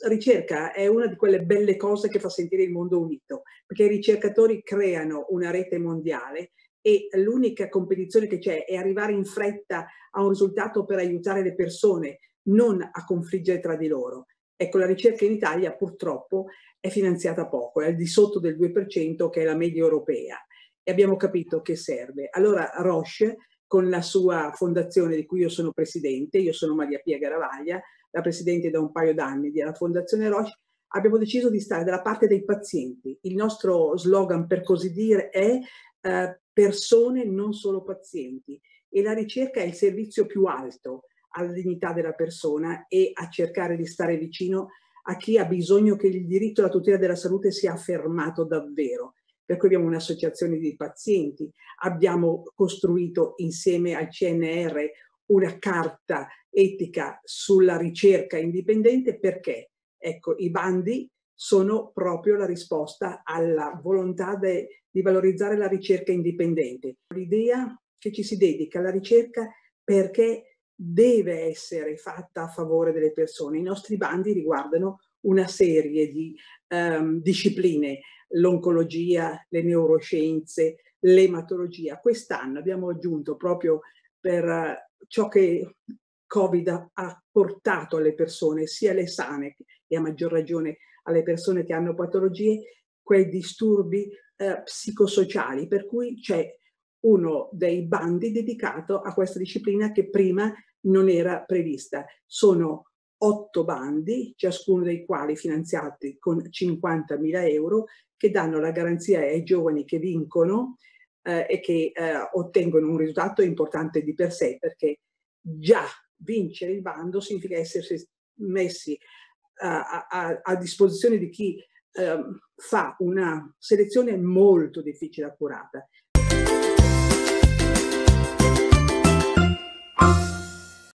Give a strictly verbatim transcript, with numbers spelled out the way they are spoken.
ricerca è una di quelle belle cose che fa sentire il mondo unito, perché i ricercatori creano una rete mondiale e l'unica competizione che c'è è arrivare in fretta a un risultato per aiutare le persone, non a confliggere tra di loro. Ecco, la ricerca in Italia purtroppo è finanziata poco, è al di sotto del due per cento che è la media europea e abbiamo capito che serve. Allora Roche, con la sua fondazione di cui io sono presidente, io sono Maria Pia Garavaglia, la presidente da un paio d'anni della Fondazione Roche, abbiamo deciso di stare dalla parte dei pazienti. Il nostro slogan, per così dire, è eh, persone, non solo pazienti. E la ricerca è il servizio più alto alla dignità della persona e a cercare di stare vicino a chi ha bisogno che il diritto alla tutela della salute sia affermato davvero. Per cui abbiamo un'associazione di pazienti, abbiamo costruito insieme al C N R una carta etica sulla ricerca indipendente perché, ecco, i bandi sono proprio la risposta alla volontà de, di valorizzare la ricerca indipendente. L'idea che ci si dedica alla ricerca perché deve essere fatta a favore delle persone. I nostri bandi riguardano una serie di um, discipline, l'oncologia, le neuroscienze, l'ematologia. Quest'anno abbiamo aggiunto proprio per uh, ciò che Covid ha portato alle persone, sia le sane e a maggior ragione alle persone che hanno patologie, quei disturbi eh, psicosociali, per cui c'è uno dei bandi dedicato a questa disciplina che prima non era prevista. Sono otto bandi, ciascuno dei quali finanziati con cinquantamila euro, che danno la garanzia ai giovani che vincono eh, e che eh, ottengono un risultato importante di per sé, perché già vincere il bando significa essersi messi a, a, a disposizione di chi eh, fa una selezione molto difficile e accurata.